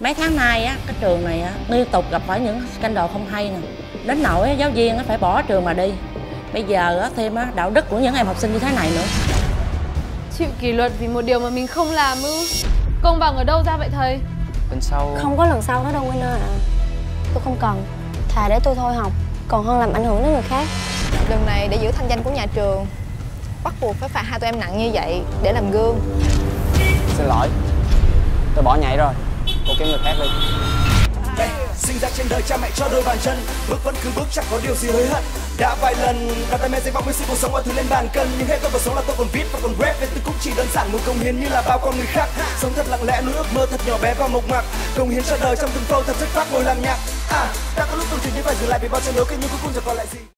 Mấy tháng nay á, cái trường này á, liên tục gặp phải những scandal không hay nè. Đến nỗi giáo viên á, phải bỏ trường mà đi. Bây giờ á, thêm á, đạo đức của những em học sinh như thế này nữa. Chịu kỷ luật vì một điều mà mình không làm ư? Công bằng ở đâu ra vậy thầy? Lần sau... Không có lần sau hết đâu Nguyên ơi ạ. Tôi không cần. Thà để tôi thôi học, còn hơn làm ảnh hưởng đến người khác. Lần này để giữ thanh danh của nhà trường, bắt buộc phải phạt hai tụi em nặng như vậy để làm gương. Xin lỗi, tôi bỏ nhảy rồi. Cô kiếm người khác đi. Đây, sinh ra trên đời cha mẹ cho đôi bàn chân, bước vẫn cứ bước chẳng có điều gì hối hận. Đã vài lần đặt tay mẹ dạy vọng với sự cuộc sống mọi thứ lên bàn cân, nhưng hết tôi cuộc sống là tôi còn viết và còn rap nên tôi cũng chỉ đơn giản một công hiến như là bao con người khác. Sống thật lặng lẽ nuôi ước mơ thật nhỏ bé và mộc mạc, công hiến cho đời trong từng câu thật chất phác ngồi làm nhạc. Đã có lúc tôi dường như phải dừng lại vì bao trận đấu kia nhưng cuối cùng chẳng còn lại gì.